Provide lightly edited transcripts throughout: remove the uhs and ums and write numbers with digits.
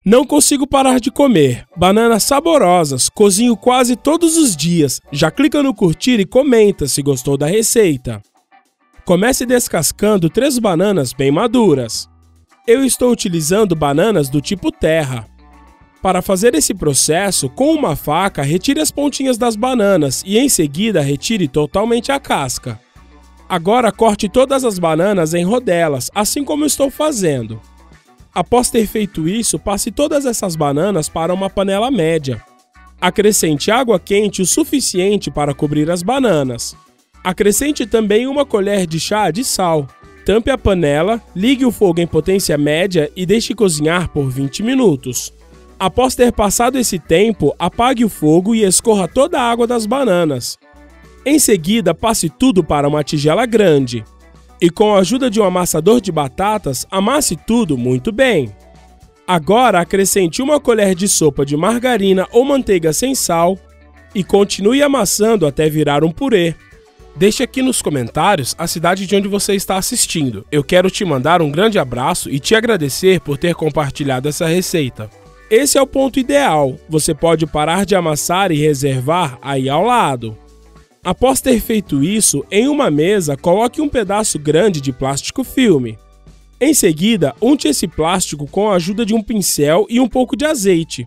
Não consigo parar de comer. Bananas saborosas, cozinho quase todos os dias. Já clica no curtir e comenta se gostou da receita. Comece descascando 3 bananas bem maduras. Eu estou utilizando bananas do tipo terra. Para fazer esse processo, com uma faca, retire as pontinhas das bananas e em seguida retire totalmente a casca. Agora corte todas as bananas em rodelas, assim como estou fazendo. Após ter feito isso, passe todas essas bananas para uma panela média. Acrescente água quente o suficiente para cobrir as bananas. Acrescente também 1 colher de chá de sal. Tampe a panela, ligue o fogo em potência média e deixe cozinhar por 20 minutos. Após ter passado esse tempo, apague o fogo e escorra toda a água das bananas. Em seguida, passe tudo para uma tigela grande. E com a ajuda de um amassador de batatas, amasse tudo muito bem. Agora acrescente 1 colher de sopa de margarina ou manteiga sem sal e continue amassando até virar um purê. Deixe aqui nos comentários a cidade de onde você está assistindo. Eu quero te mandar um grande abraço e te agradecer por ter compartilhado essa receita. Esse é o ponto ideal. Você pode parar de amassar e reservar aí ao lado. Após ter feito isso, em uma mesa, coloque um pedaço grande de plástico filme. Em seguida, unte esse plástico com a ajuda de um pincel e um pouco de azeite.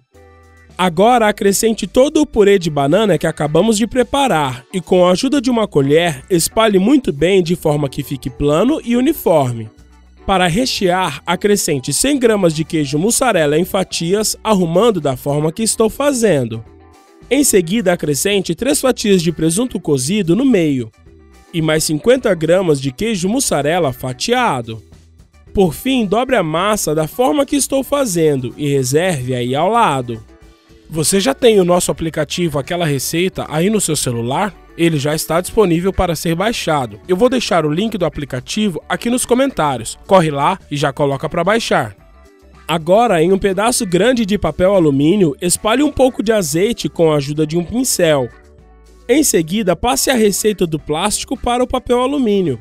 Agora, acrescente todo o purê de banana que acabamos de preparar e, com a ajuda de uma colher, espalhe muito bem de forma que fique plano e uniforme. Para rechear, acrescente 100 gramas de queijo mussarela em fatias, arrumando da forma que estou fazendo. Em seguida, acrescente 3 fatias de presunto cozido no meio e mais 50 gramas de queijo mussarela fatiado. Por fim, dobre a massa da forma que estou fazendo e reserve aí ao lado. Você já tem o nosso aplicativo Aquela Receita aí no seu celular? Ele já está disponível para ser baixado. Eu vou deixar o link do aplicativo aqui nos comentários. Corre lá e já coloca para baixar. Agora, em um pedaço grande de papel alumínio, espalhe um pouco de azeite com a ajuda de um pincel. Em seguida, passe a receita do plástico para o papel alumínio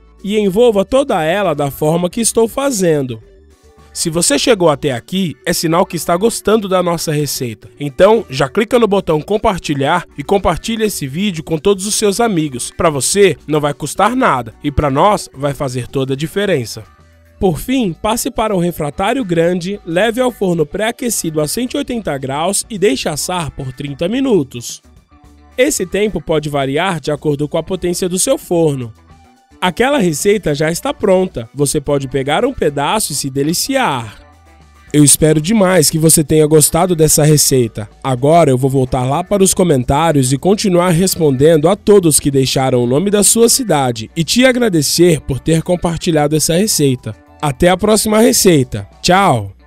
e envolva toda ela da forma que estou fazendo. Se você chegou até aqui, é sinal que está gostando da nossa receita. Então, já clica no botão compartilhar e compartilha esse vídeo com todos os seus amigos. Para você, não vai custar nada e para nós, vai fazer toda a diferença. Por fim, passe para um refratário grande, leve ao forno pré-aquecido a 180 graus e deixe assar por 30 minutos. Esse tempo pode variar de acordo com a potência do seu forno. Aquela receita já está pronta, você pode pegar um pedaço e se deliciar. Eu espero demais que você tenha gostado dessa receita. Agora eu vou voltar lá para os comentários e continuar respondendo a todos que deixaram o nome da sua cidade e te agradecer por ter compartilhado essa receita. Até a próxima receita. Tchau!